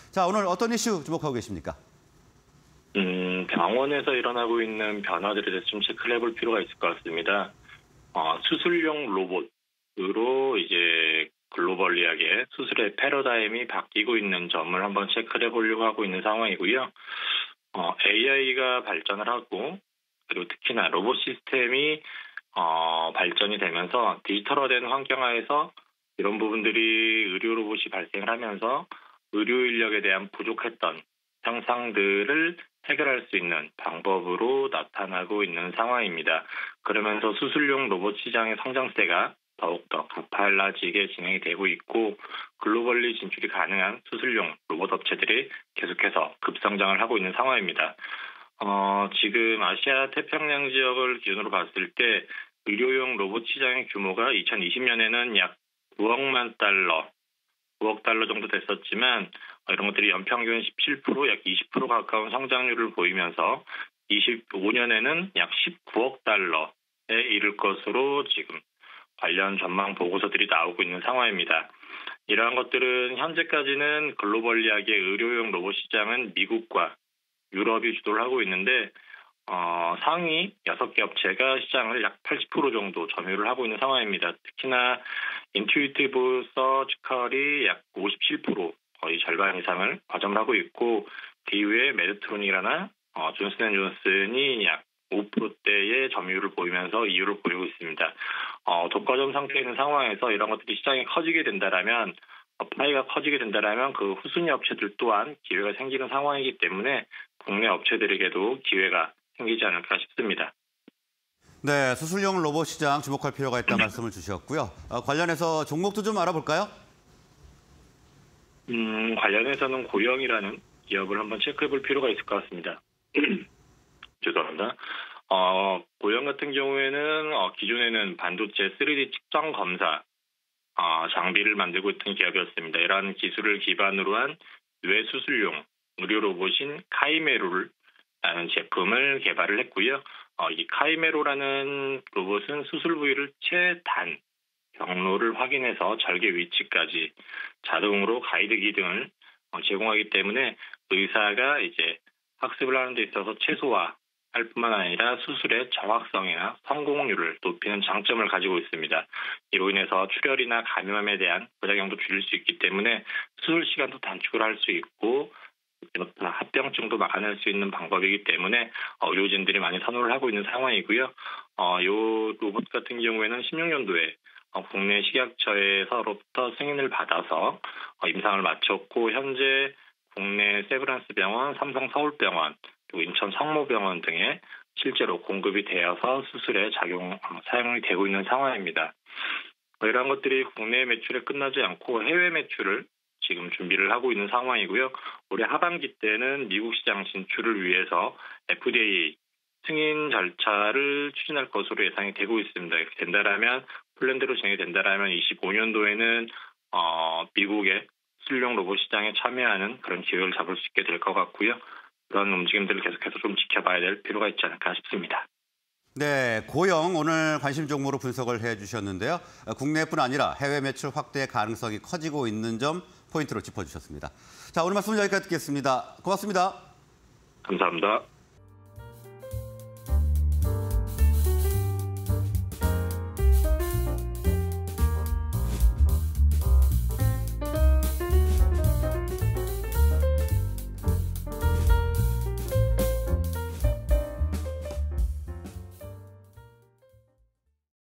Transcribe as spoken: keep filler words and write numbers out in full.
자, 오늘 어떤 이슈 주목하고 계십니까? 음, 병원에서 일어나고 있는 변화들에 대해서 좀 체크를 해볼 필요가 있을 것 같습니다. 어, 수술용 로봇으로 이제 글로벌리하게 수술의 패러다임이 바뀌고 있는 점을 한번 체크를 해보려고 하고 있는 상황이고요. 어, 에이아이가 발전을 하고 그리고 특히나 로봇 시스템이 어, 발전이 되면서 디지털화된 환경하에서 이런 부분들이 의료 로봇이 발생을 하면서 의료 인력에 대한 부족했던 현상들을 해결할 수 있는 방법으로 나타나고 있는 상황입니다. 그러면서 수술용 로봇 시장의 성장세가 더욱더 가팔라지게 진행이 되고 있고 글로벌리 진출이 가능한 수술용 로봇 업체들이 계속해서 급성장을 하고 있는 상황입니다. 어, 지금 아시아 태평양 지역을 기준으로 봤을 때 의료용 로봇 시장의 규모가 이천이십 년에는 약 구억만 달러, 구억 달러 정도 됐었지만 이런 것들이 연평균 십칠 퍼센트, 약 이십 퍼센트 가까운 성장률을 보이면서 이십오 년에는 약 십구억 달러에 이를 것으로 지금 관련 전망 보고서들이 나오고 있는 상황입니다. 이러한 것들은 현재까지는 글로벌리하게 의료용 로봇 시장은 미국과 유럽이 주도를 하고 있는데 어, 상위 여섯 개 업체가 시장을 약 팔십 퍼센트 정도 점유를 하고 있는 상황입니다. 특히나 인투이티브 서지컬이 약 오십칠 퍼센트 거의 절반 이상을 과점을 하고 있고 그 이후에 메드트로닉이나 어, 존슨앤존슨이 약 오 퍼센트대의 점유율을 보이면서 이 위를 보이고 있습니다. 어, 독과점 상태에 있는 상황에서 이런 것들이 시장이 커지게 된다라면 어, 파이가 커지게 된다라면 그 후순위 업체들 또한 기회가 생기는 상황이기 때문에 국내 업체들에게도 기회가 생기지 않을까 싶습니다. 네, 수술용 로봇 시장 주목할 필요가 있다는 말씀을 주셨고요. 어, 관련해서 종목도 좀 알아볼까요? 음, 관련해서는 고영이라는 기업을 한번 체크해볼 필요가 있을 것 같습니다. 죄송합니다. 어, 고영 같은 경우에는 어, 기존에는 반도체 쓰리디 측정 검사 어, 장비를 만들고 있던 기업이었습니다. 이러한 기술을 기반으로 한 뇌수술용 의료 로봇인 카이메로라는 제품을 개발을 했고요. 어, 이 카이메로라는 로봇은 수술 부위를 최단 경로를 확인해서 절개 위치까지 자동으로 가이드기 등을 어, 제공하기 때문에 의사가 이제 학습을 하는 데 있어서 최소화 할 뿐만 아니라 수술의 정확성이나 성공률을 높이는 장점을 가지고 있습니다. 이로 인해서 출혈이나 감염에 대한 부작용도 줄일 수 있기 때문에 수술 시간도 단축을 할 수 있고 합병증도 막아낼 수 있는 방법이기 때문에 의료진들이 많이 선호를 하고 있는 상황이고요. 어, 이 로봇 같은 경우에는 십육 년도에 어, 국내 식약처에서로부터 승인을 받아서 어, 임상을 마쳤고 현재 국내 세브란스 병원, 삼성 서울병원, 그리고 인천 성모병원 등에 실제로 공급이 되어서 수술에 작용, 사용이 되고 있는 상황입니다. 이러한 것들이 국내 매출에 끝나지 않고 해외 매출을 지금 준비를 하고 있는 상황이고요. 올해 하반기 때는 미국 시장 진출을 위해서 에프디에이 승인 절차를 추진할 것으로 예상이 되고 있습니다. 이렇게 된다라면 플랜대로 진행이 된다라면 이십오 년도에는 어, 미국의 수술용 로봇 시장에 참여하는 그런 기회를 잡을 수 있게 될 것 같고요. 그런 움직임들을 계속해서 좀 지켜봐야 될 필요가 있지 않을까 싶습니다. 네, 고영 오늘 관심 종목으로 분석을 해주셨는데요. 국내뿐 아니라 해외 매출 확대 가능성이 커지고 있는 점 포인트로 짚어주셨습니다. 자, 오늘 말씀 여기까지 듣겠습니다. 고맙습니다. 감사합니다.